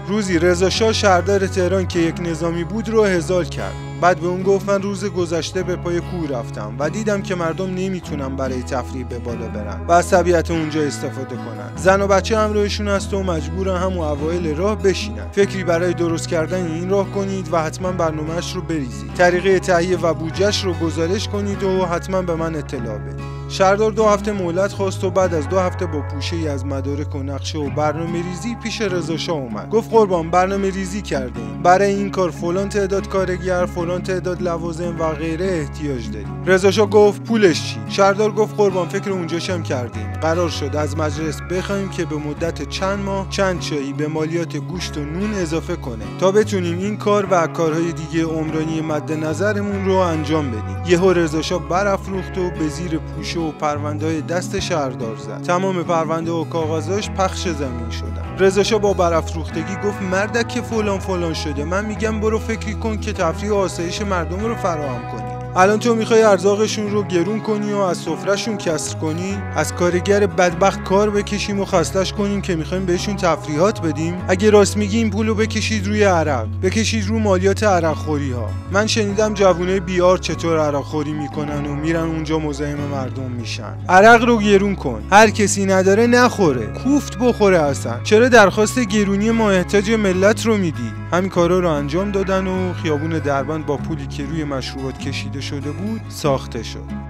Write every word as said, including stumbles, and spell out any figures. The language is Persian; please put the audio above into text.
روزی رضا شاه شهردار تهران که یک نظامی بود رو احضار کرد. بعد به اون گفت من روز گذشته به پای کوه رفتم و دیدم که مردم نمیتونن برای تفریح به بالا برن و از طبیعت اونجا استفاده کنن. زن و بچه همراهشون هست و مجبورن همون اوایل راه بشینن. فکری برای درست کردن این راه کنید و حتما برنامه‌اش رو بریزید. طریقه تهیه و بودجه‌اش رو گزارش کنید و حتما به من اطلاع بدید. شهردار دو هفته مهلت خواست و بعد از دو هفته با پوشه‌ای از مدارک و نقشه و برنامه‌ریزی پیش رضا شاه اومد. گفت قربان برنامه‌ریزی کردیم. برای این کار فلان تعداد کارگر، فلان تعداد لوازم و غیره احتیاج داریم. رضا شاه گفت پولش چی؟ شهردار گفت قربان فکر اونجاش هم کردیم. قرار شد از مجلس بخوایم که به مدت چند ماه چند چایی به مالیات گوشت و نون اضافه کنه تا بتونیم این کار و کارهای دیگه عمرانی مد نظرمون رو انجام بدیم. یهو رضا شاه برافروخت و به زیر پوشه و پرونده‌های دست شهردار زد. تمام پرونده و کاغذاش پخش زمین شدن. رضا شاه با برافروختگی گفت مردک که فلان فلان شده، من میگم برو فکری کن که تفریح و آسایش مردم رو فراهم کنی. الان تو میخوای ارزاقشون رو گرون کنی و از سفرهشون کسر کنی، از کارگر بدبخت کار بکشیم و خستش کنیم که میخوایم بهشون تفریحات بدیم. اگه راست میگی این پولو بکشید روی عرق، بکشید رو مالیات عرق خوری ها. من شنیدم جوونه بیار چطور عرق خوری میکنن و میرن اونجا مزاحم مردم میشن. عرق رو گرون کن، هر کسی نداره نخوره، کوفت بخوره اصلا. چرا درخواست گرونی ماهتاج ملت رو میدی؟ همین کارا رو انجام دادن و خیابون دربند با پولی که روی مشروبات کشیده شده بود ساخته شد.